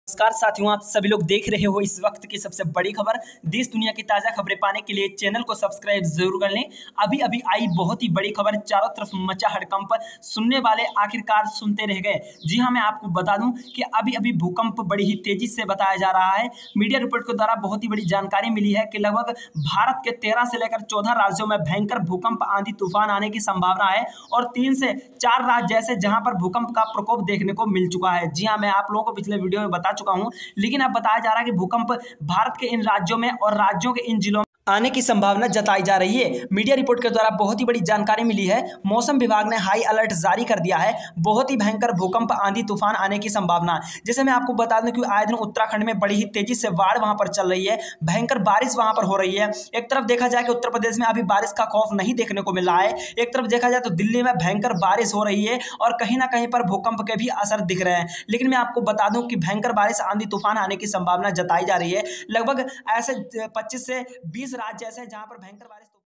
नमस्कार साथियों, आप सभी लोग देख रहे हो इस वक्त की सबसे बड़ी खबर। देश दुनिया की ताजा खबरें पाने के लिए चैनल को सब्सक्राइब जरूर कर लें। अभी अभी आई बहुत ही बड़ी खबर, चारों तरफ मचा हड़कंप, सुनने वाले आखिरकार सुनते रह गए। जी हां, मैं आपको बता दूं कि अभी अभी भूकंप बड़ी ही तेजी से बताया जा रहा है। मीडिया रिपोर्ट के द्वारा बहुत ही बड़ी जानकारी मिली है कि लगभग भारत के 13 से लेकर 14 राज्यों में भयंकर भूकंप, आंधी तूफान आने की संभावना है और 3 से 4 राज्य ऐसे जहां पर भूकंप का प्रकोप देखने को मिल चुका है। जी हां, मैं आप लोगों को पिछले वीडियो में बता चुका हूं, लेकिन अब बताया जा रहा है कि भूकंप भारत के इन राज्यों में और राज्यों के इन जिलों आने की संभावना जताई जा रही है। मीडिया रिपोर्ट के द्वारा बहुत ही बड़ी जानकारी मिली है। मौसम विभाग ने हाई अलर्ट जारी कर दिया है। बहुत ही भयंकर भूकंप, आंधी तूफान आने की संभावना। जैसे मैं आपको बता दूं कि आए दिन उत्तराखंड में बड़ी ही तेजी से बाढ़ वहां पर चल रही है, भयंकर बारिश वहां पर हो रही है। एक तरफ देखा जाए कि उत्तर प्रदेश में अभी बारिश का खौफ नहीं देखने को मिल रहा है, एक तरफ देखा जाए तो दिल्ली में भयंकर बारिश हो रही है और कहीं ना कहीं पर भूकंप के भी असर दिख रहे हैं। लेकिन मैं आपको बता दूं कि भयंकर बारिश, आंधी तूफान आने की संभावना जताई जा रही है। लगभग ऐसे 25 से 20 राज्य ऐसे जहां पर भयंकर बारिश